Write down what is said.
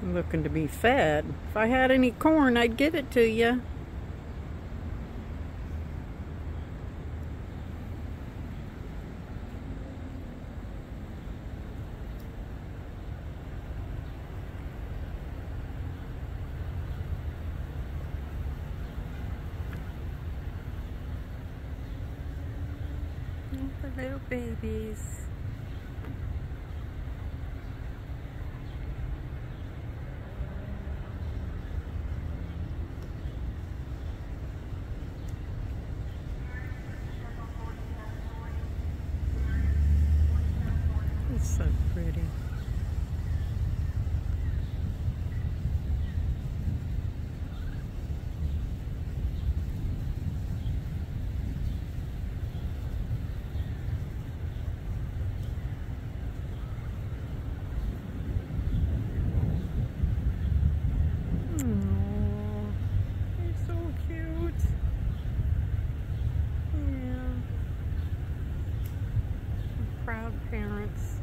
Looking to be fed. If I had any corn, I'd give it to you. The little babies. It's so pretty. Proud parents.